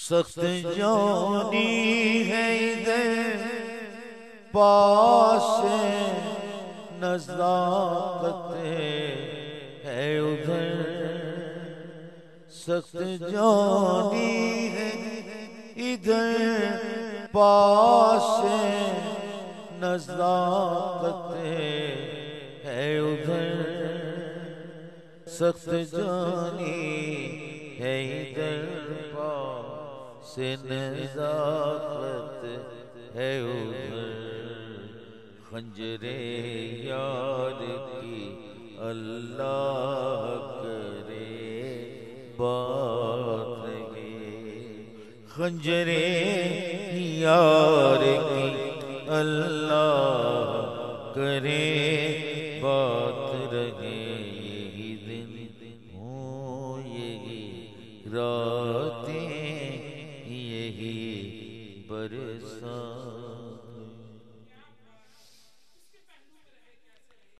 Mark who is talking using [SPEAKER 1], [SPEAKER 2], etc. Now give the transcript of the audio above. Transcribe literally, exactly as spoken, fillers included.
[SPEAKER 1] سخت جانی ہے ادھر پاس نزاکت ہے ادھر، سخت جانی ہے ادھر پاس نزاکت ہے ادھر، سخت جانی ہے ادھر پاس نزاکت ہے ادھر، خنجر یار کی اللہ کرے بات رہے، خنجر یار کی اللہ کرے بات رہے، یہی دن ہوں یہی راتیں یہی برسات۔